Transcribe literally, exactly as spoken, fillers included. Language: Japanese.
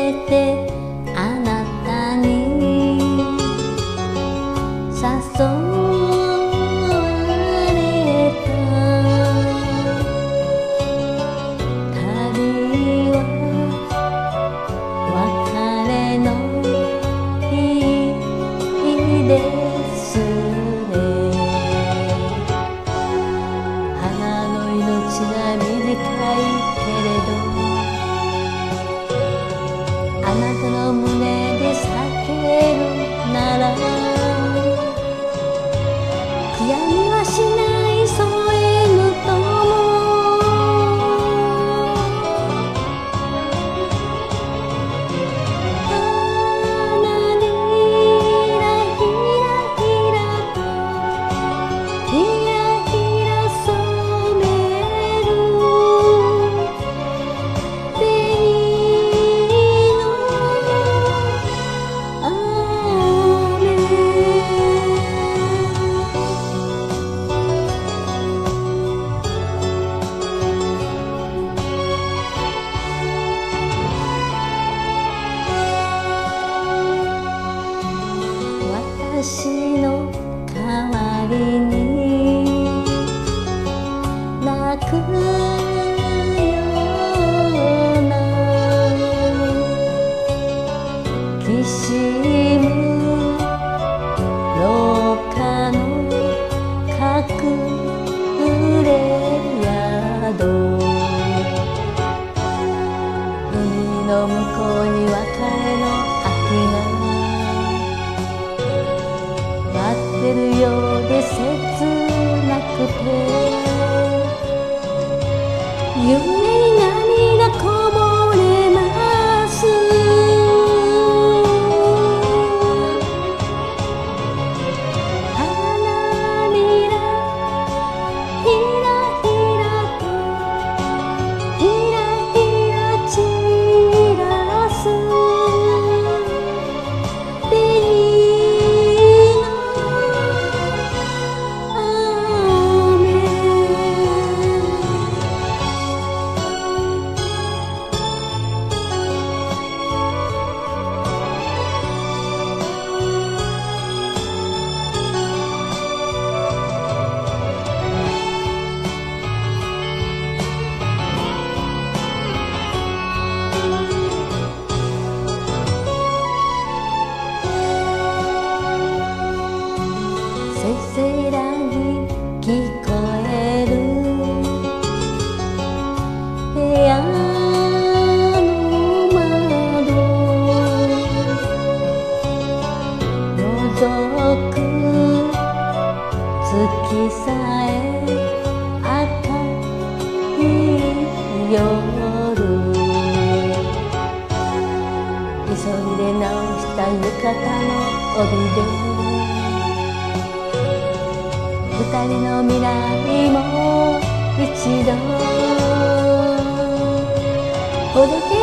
めてあなたに誘われた。旅は別れの日ですね。花の命が短いけれど、あなたの胸で叫ぶなら悔やみはしない添えぬ友。花びらひらひらとひらひら染める私の代わりに泣くようなきしむ廊下の隠れ宿、海の向こうに別れの秋が待ってるようで切なくて、夢に涙こぼれます。花びらひらひらとひらひら散らすせせらぎ聞こえる部屋の窓、覗く月さえ赤い夜、急いで直した浴衣の帯で二人の未来も一度ほどけ